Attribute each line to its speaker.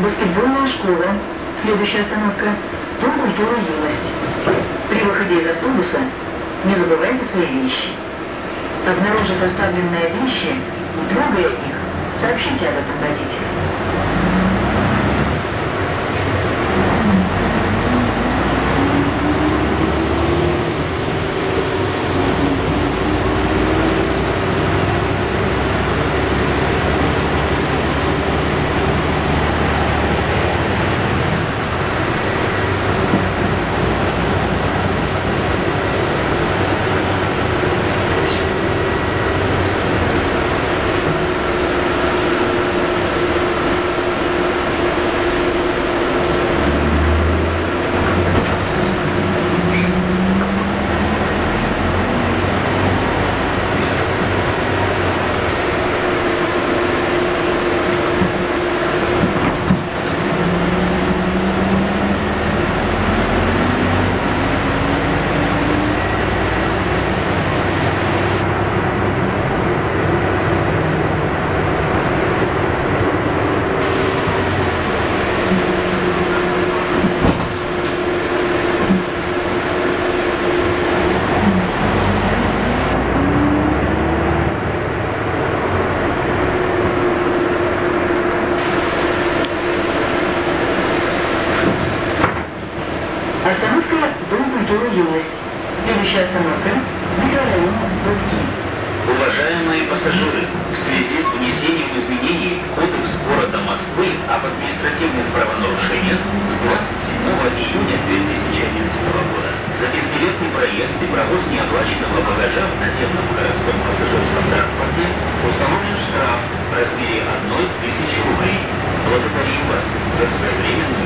Speaker 1: Баскетбольная школа. Следующая остановка – Дом культуры «Юность». При выходе из автобуса не забывайте свои вещи. Обнаружив оставленные вещи, не трогая их, сообщите об этом водителю. Остановка Дом культуры «Юность». Следующая остановка – микрорайон Дубки.
Speaker 2: Уважаемые пассажиры, в связи с внесением изменений в Кодекс города Москвы об административных правонарушениях с 27 июня 2011 года за безбилетный проезд и провоз неоплаченного багажа в наземном городском пассажирском транспорте установлен штраф в размере 1000 рублей. Благодарим вас за своевременное